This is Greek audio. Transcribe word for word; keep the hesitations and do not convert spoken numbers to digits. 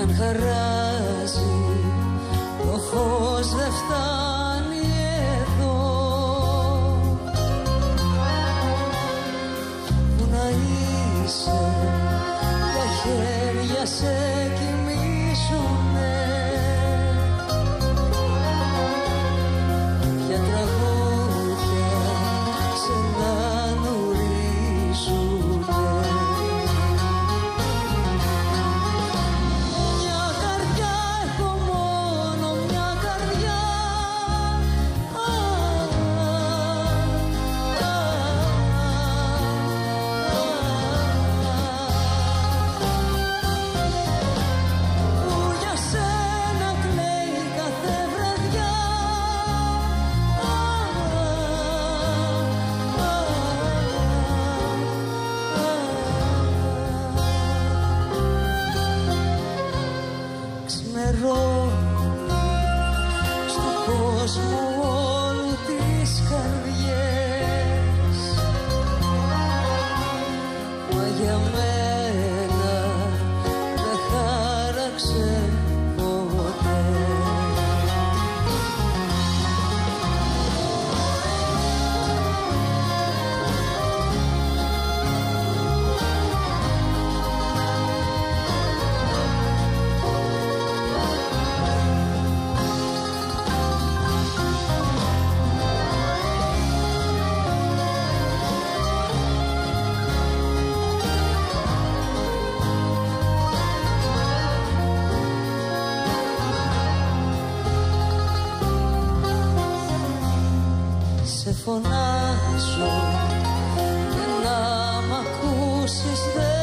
αν χαράζει το φως δεν φτάνει εδώ. Πού να είσαι, τα χέρια σε κοιμήσουνε. Ποια τραγούδια σε να νουρίζουνε. Μια καρδιά έχω, μόνο μια καρδιά. Α, α, που για σένα κλαίει κάθε βραδιά. Ξημερώνει στον κόσμο όλου τις καρδιές, μα για μένα δεν χάραξε ποτέ. Σε φωνάζω και να μ' ακούσεις δεν